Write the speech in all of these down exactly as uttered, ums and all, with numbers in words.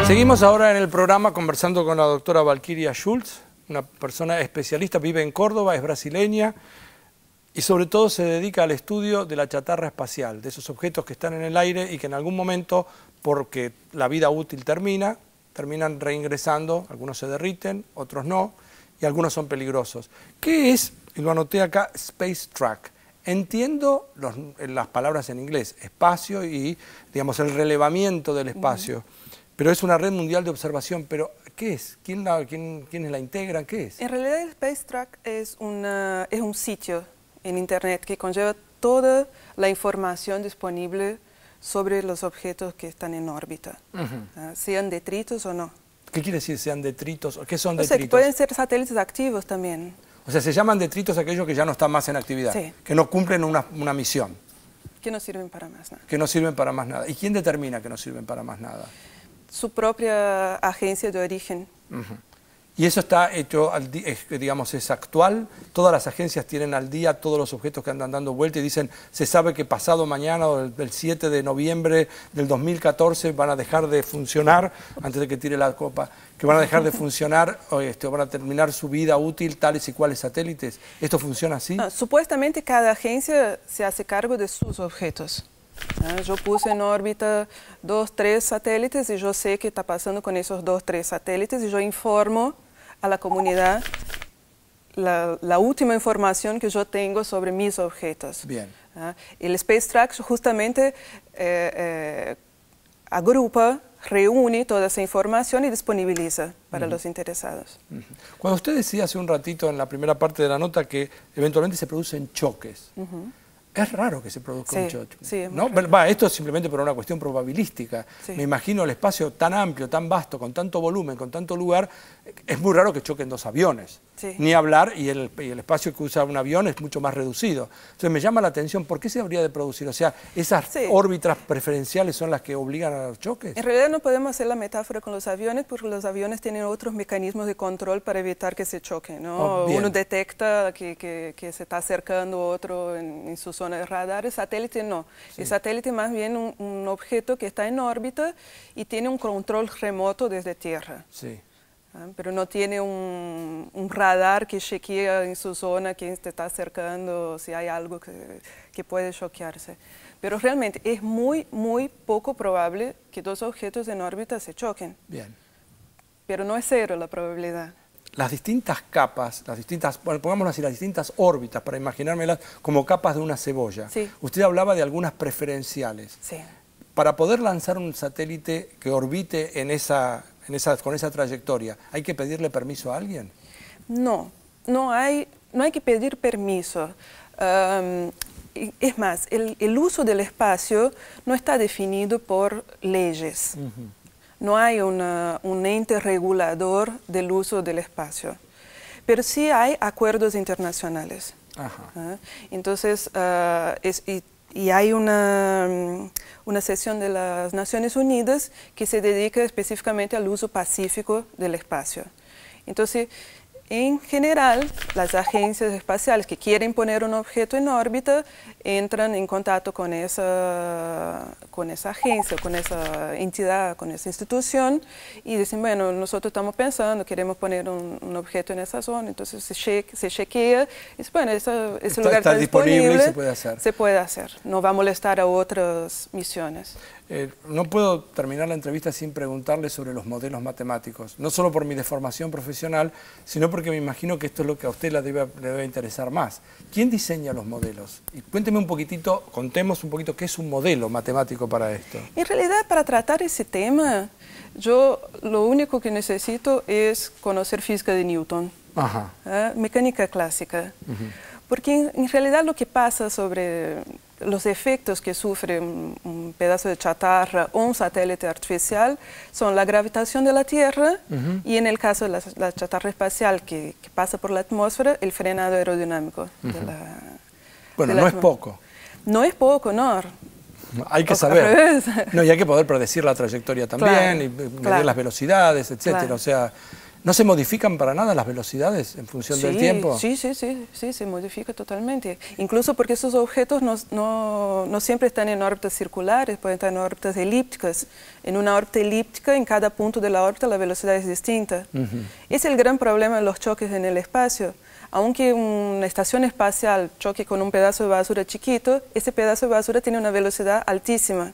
Seguimos ahora en el programa conversando con la doctora Valkyria Schultz, una persona especialista, vive en Córdoba, es brasileña y sobre todo se dedica al estudio de la chatarra espacial, de esos objetos que están en el aire y que en algún momento, porque la vida útil termina, terminan reingresando, algunos se derriten, otros no, y algunos son peligrosos. ¿Qué es, y lo anoté acá, Space Track? Entiendo los, las palabras en inglés, espacio y, digamos, el relevamiento del espacio. Uh-huh. Pero es una red mundial de observación. Pero, ¿qué es? ¿Quién la, quién, ¿Quiénes la integran? ¿Qué es? En realidad, el Space Track es, una, es un sitio en Internet que conlleva toda la información disponible sobre los objetos que están en órbita, uh-huh. ¿eh? Sean detritos o no. ¿Qué quiere decir sean detritos? ¿Qué son o detritos? Sea, que pueden ser satélites activos también. O sea, se llaman detritos aquellos que ya no están más en actividad, sí. que no cumplen una, una misión. Que no sirven para más nada. Que no sirven para más nada. ¿Y quién determina que no sirven para más nada? Su propia agencia de origen. Uh-huh. ¿Y eso está hecho, al di es, digamos, es actual? ¿Todas las agencias tienen al día todos los objetos que andan dando vuelta y dicen, se sabe que pasado mañana o el, el siete de noviembre del dos mil catorce van a dejar de funcionar, antes de que tire la copa, que van a dejar de funcionar o este, van a terminar su vida útil tales y cuales satélites? ¿Esto funciona así? No, supuestamente cada agencia se hace cargo de sus objetos. ¿Eh? Yo puse en órbita dos, tres satélites y yo sé qué está pasando con esos dos, tres satélites y yo informo a la comunidad la, la última información que yo tengo sobre mis objetos. Bien. ¿Eh? El Space Track justamente eh, eh, agrupa, reúne toda esa información y disponibiliza para uh-huh. los interesados. Uh-huh. Cuando usted decía hace un ratito en la primera parte de la nota que eventualmente se producen choques, uh-huh. es raro que se produzca sí, un choque, sí, ¿no? Va, esto es simplemente por una cuestión probabilística. Sí. Me imagino el espacio tan amplio, tan vasto, con tanto volumen, con tanto lugar, es muy raro que choquen dos aviones. Sí. Ni hablar, y el, y el espacio que usa un avión es mucho más reducido. Entonces me llama la atención, ¿por qué se habría de producir? O sea, ¿esas sí. órbitas preferenciales son las que obligan a los choques? En realidad no podemos hacer la metáfora con los aviones, porque los aviones tienen otros mecanismos de control para evitar que se choquen, ¿no? Oh, uno detecta que, que, que se está acercando otro en, en su zona de radar. El satélite no. Sí. El satélite es más bien un, un objeto que está en órbita y tiene un control remoto desde tierra. Sí. ¿Ah? Pero no tiene un, un radar que chequea en su zona quién se está acercando, si hay algo que, que puede choquearse. Pero realmente es muy, muy poco probable que dos objetos en órbita se choquen. Bien. Pero no es cero la probabilidad. Las distintas capas, las distintas, bueno, pongámoslo así, las distintas órbitas, para imaginármelas como capas de una cebolla. Sí. Usted hablaba de algunas preferenciales. Sí. Para poder lanzar un satélite que orbite en esa, en esa, con esa trayectoria, ¿hay que pedirle permiso a alguien? No, no hay, no hay que pedir permiso. Um, es más, el, el uso del espacio no está definido por leyes. Uh-huh. No hay una, un ente regulador del uso del espacio, pero sí hay acuerdos internacionales. Ajá. ¿Eh? Entonces, uh, es, y, y hay una, una sesión de las Naciones Unidas que se dedica específicamente al uso pacífico del espacio. Entonces, en general, las agencias espaciales que quieren poner un objeto en órbita entran en contacto con esa, con esa agencia, con esa entidad, con esa institución y dicen, bueno, nosotros estamos pensando, queremos poner un, un objeto en esa zona, entonces se, che se chequea y dice, bueno, ese, ese está, lugar está, está disponible, disponible, y se puede hacer. Se puede hacer, no va a molestar a otras misiones. Eh, no puedo terminar la entrevista sin preguntarle sobre los modelos matemáticos, no solo por mi deformación profesional, sino porque me imagino que esto es lo que a usted le debe, le debe interesar más. ¿Quién diseña los modelos? Y cuénteme un poquitito, contemos un poquito qué es un modelo matemático para esto. En realidad, para tratar ese tema, yo lo único que necesito es conocer física de Newton, Ajá. ¿eh? Mecánica clásica, uh-huh. Porque en, en realidad lo que pasa sobre los efectos que sufre un, un pedazo de chatarra o un satélite artificial son la gravitación de la Tierra uh-huh. y en el caso de la, la chatarra espacial que, que pasa por la atmósfera, el frenado aerodinámico. Uh-huh. de la, bueno, de no la es poco. No es poco, no. Hay que saber. No, y hay que poder predecir la trayectoria también, claro, y medir claro. las velocidades, etcétera. Claro. O sea, ¿No se modifican para nada las velocidades en función sí, del tiempo? Sí, sí, sí, sí, se modifica totalmente. Incluso porque esos objetos no, no, no siempre están en órbitas circulares, pueden estar en órbitas elípticas. En una órbita elíptica, en cada punto de la órbita la velocidad es distinta. Uh-huh. Es el gran problema de los choques en el espacio. Aunque una estación espacial choque con un pedazo de basura chiquito, ese pedazo de basura tiene una velocidad altísima.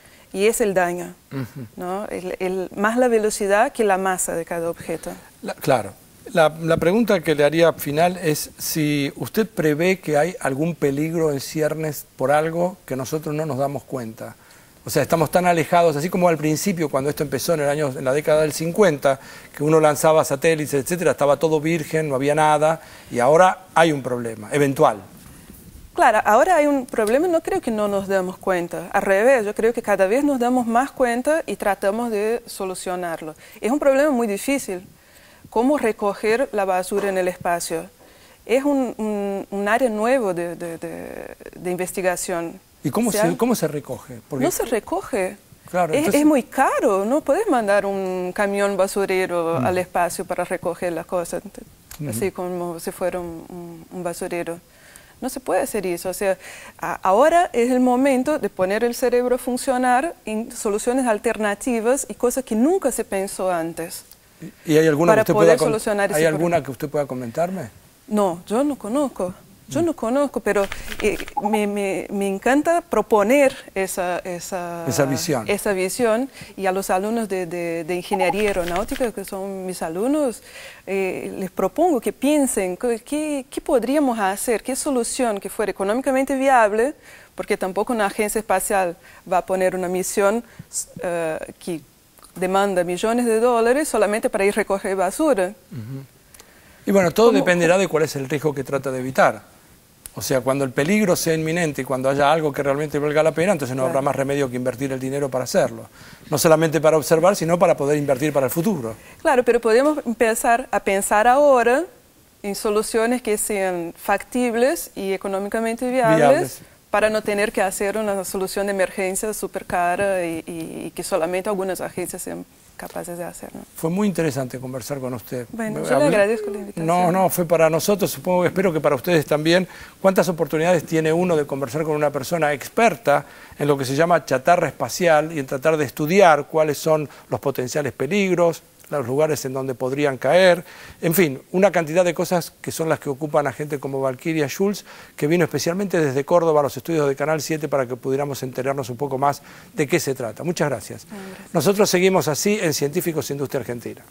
Y es el daño, uh-huh. ¿no? el, el, más la velocidad que la masa de cada objeto. La, claro. La, la pregunta que le haría final es si usted prevé que hay algún peligro en ciernes por algo que nosotros no nos damos cuenta. O sea, estamos tan alejados, así como al principio, cuando esto empezó en, el año, en la década del cincuenta, que uno lanzaba satélites, etcétera, estaba todo virgen, no había nada, y ahora hay un problema, eventual. Claro, ahora hay un problema, no creo que no nos damos cuenta. Al revés, yo creo que cada vez nos damos más cuenta y tratamos de solucionarlo. Es un problema muy difícil. ¿Cómo recoger la basura en el espacio? Es un, un, un área nuevo de, de, de, de investigación. ¿Y cómo, o sea, se, cómo se recoge? Porque... No se recoge. Claro, es, entonces... es muy caro, no puedes mandar un camión basurero mm. al espacio para recoger las cosas, mm. así como si fuera un, un, un basurero. No se puede hacer eso. O sea, a, ahora es el momento de poner el cerebro a funcionar en soluciones alternativas y cosas que nunca se pensó antes. ¿Y hay alguna, para que, usted poder pueda, solucionar ¿hay ese alguna problema. que usted pueda comentarme? No, yo no conozco. Yo no conozco, pero eh, me, me, me encanta proponer esa, esa, esa, visión. esa visión y a los alumnos de, de, de ingeniería aeronáutica, que son mis alumnos, eh, les propongo que piensen qué, qué podríamos hacer, qué solución que fuera económicamente viable, porque tampoco una agencia espacial va a poner una misión uh, que demanda millones de dólares solamente para ir a recoger basura. Uh-huh. Y bueno, todo ¿Cómo? dependerá de cuál es el riesgo que trata de evitar. O sea, cuando el peligro sea inminente y cuando haya algo que realmente valga la pena, entonces no claro. habrá más remedio que invertir el dinero para hacerlo. No solamente para observar, sino para poder invertir para el futuro. Claro, pero podemos empezar a pensar ahora en soluciones que sean factibles y económicamente viables, viables. para no tener que hacer una solución de emergencia súper cara y, y, y que solamente algunas agencias sean capaces de hacer, ¿no? Fue muy interesante conversar con usted. Bueno, yo le agradezco la invitación. No, no, fue para nosotros, supongo, espero que para ustedes también. ¿Cuántas oportunidades tiene uno de conversar con una persona experta en lo que se llama chatarra espacial y en tratar de estudiar cuáles son los potenciales peligros, los lugares en donde podrían caer, en fin, una cantidad de cosas que son las que ocupan a gente como Valquiria Schultz, que vino especialmente desde Córdoba a los estudios de Canal siete para que pudiéramos enterarnos un poco más de qué se trata. Muchas gracias. gracias. Nosotros seguimos así en Científicos Industria Argentina.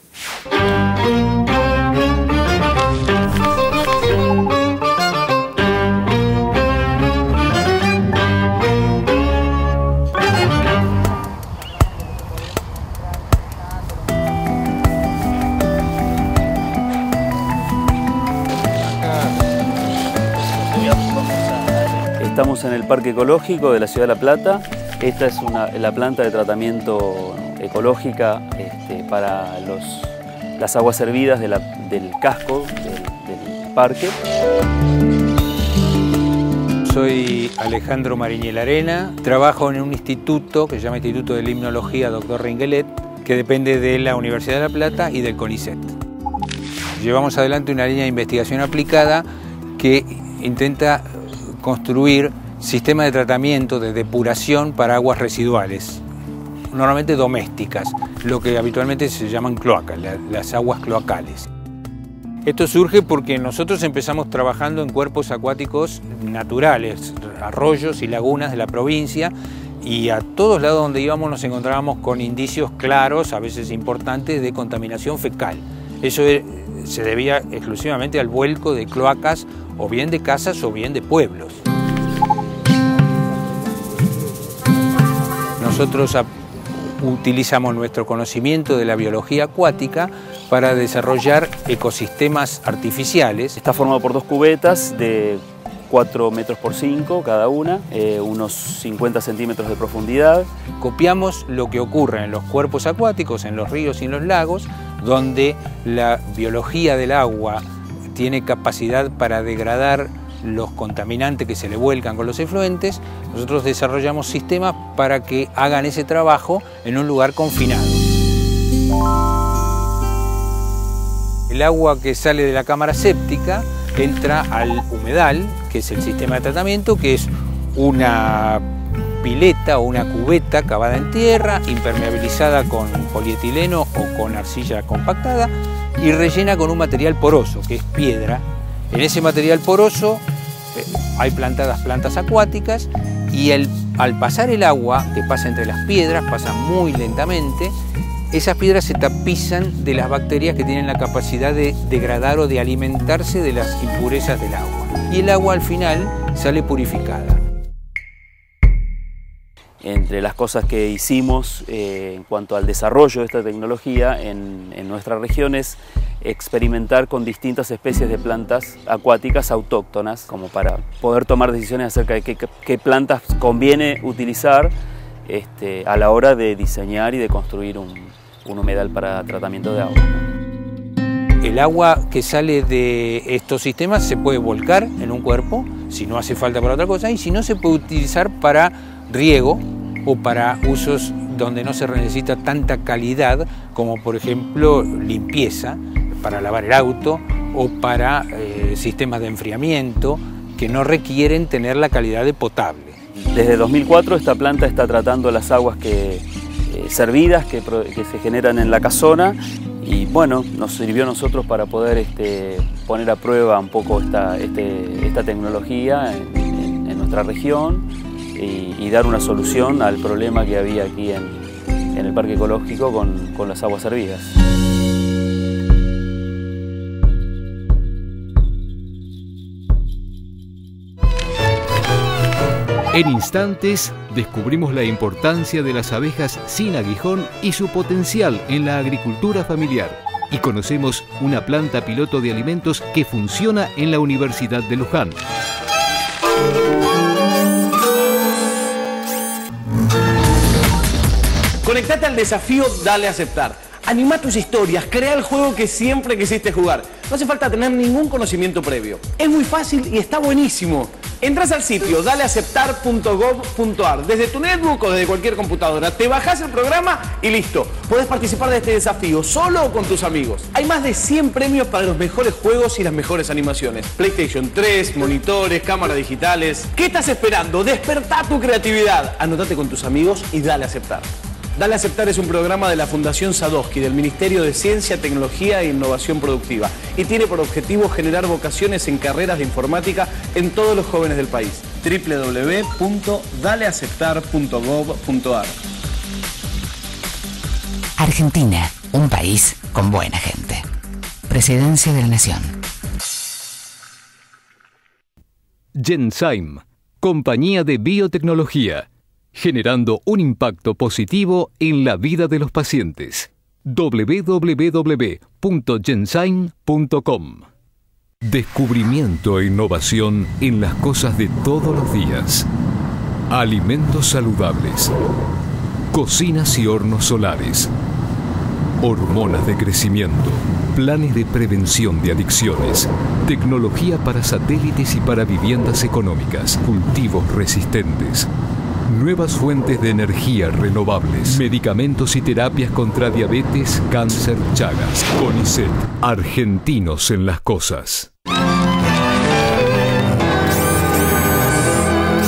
Estamos en el Parque Ecológico de la Ciudad de La Plata. Esta es una, la planta de tratamiento ecológica este, para los, las aguas servidas de la, del casco del, del parque. Soy Alejandro Mariñel Arena, trabajo en un instituto que se llama Instituto de Limnología doctor Ringuelet, que depende de la Universidad de La Plata y del CONICET. Llevamos adelante una línea de investigación aplicada que intenta construir sistemas de tratamiento, de depuración para aguas residuales, normalmente domésticas, lo que habitualmente se llaman cloacas, las aguas cloacales. Esto surge porque nosotros empezamos trabajando en cuerpos acuáticos naturales, arroyos y lagunas de la provincia, y a todos lados donde íbamos nos encontrábamos con indicios claros, a veces importantes, de contaminación fecal. Eso se debía exclusivamente al vuelco de cloacas o bien de casas o bien de pueblos. Nosotros utilizamos nuestro conocimiento de la biología acuática para desarrollar ecosistemas artificiales. Está formado por dos cubetas de cuatro metros por cinco cada una, eh, unos cincuenta centímetros de profundidad. Copiamos lo que ocurre en los cuerpos acuáticos, en los ríos y en los lagos, donde la biología del agua tiene capacidad para degradar los contaminantes que se le vuelcan con los efluentes. Nosotros desarrollamos sistemas para que hagan ese trabajo en un lugar confinado. El agua que sale de la cámara séptica entra al humedal, que es el sistema de tratamiento, que es una pileta o una cubeta cavada en tierra, impermeabilizada con polietileno o con arcilla compactada y rellena con un material poroso, que es piedra. En ese material poroso eh, hay plantadas plantas acuáticas y el, al pasar el agua, que pasa entre las piedras, pasa muy lentamente, esas piedras se tapizan de las bacterias que tienen la capacidad de degradar o de alimentarse de las impurezas del agua. Y el agua al final sale purificada. Entre las cosas que hicimos eh, en cuanto al desarrollo de esta tecnología en, en nuestra región es experimentar con distintas especies de plantas acuáticas autóctonas, como para poder tomar decisiones acerca de qué, qué plantas conviene utilizar este, a la hora de diseñar y de construir un, un humedal para tratamiento de agua. El agua que sale de estos sistemas se puede volcar en un cuerpo, si no hace falta para otra cosa, y si no, se puede utilizar para riego o para usos donde no se necesita tanta calidad, como por ejemplo limpieza, para lavar el auto, o para eh, sistemas de enfriamiento que no requieren tener la calidad de potable. Desde dos mil cuatro esta planta está tratando las aguas que, eh, servidas que, que se generan en la casona y bueno, nos sirvió a nosotros para poder este, poner a prueba un poco esta, este, esta tecnología en, en, en nuestra región y, y dar una solución al problema que había aquí en, en el Parque Ecológico con, con las aguas servidas. En instantes descubrimos la importancia de las abejas sin aguijón y su potencial en la agricultura familiar. Y conocemos una planta piloto de alimentos que funciona en la Universidad de Luján. Conectate al desafío Dale a Aceptar. Anima tus historias, crea el juego que siempre quisiste jugar. No hace falta tener ningún conocimiento previo. Es muy fácil y está buenísimo. Entras al sitio dale aceptar punto gob punto ar desde tu netbook o desde cualquier computadora, te bajás el programa y listo. Puedes participar de este desafío solo o con tus amigos. Hay más de cien premios para los mejores juegos y las mejores animaciones. PlayStation tres, monitores, cámaras digitales. ¿Qué estás esperando? Despertá tu creatividad. Anótate con tus amigos y dale a aceptar. Dale a Aceptar es un programa de la Fundación Sadowski, del Ministerio de Ciencia, Tecnología e Innovación Productiva, y tiene por objetivo generar vocaciones en carreras de informática en todos los jóvenes del país. doble u doble u doble u punto dale aceptar punto gob punto ar. Argentina, un país con buena gente. Presidencia de la Nación. Genzyme, compañía de biotecnología, generando un impacto positivo en la vida de los pacientes. doble u doble u doble u punto genzyme punto com. Descubrimiento e innovación en las cosas de todos los días. Alimentos saludables. Cocinas y hornos solares. Hormonas de crecimiento. Planes de prevención de adicciones. Tecnología para satélites y para viviendas económicas. Cultivos resistentes. Nuevas fuentes de energía renovables, medicamentos y terapias contra diabetes, cáncer, Chagas. CONICET, argentinos en las cosas.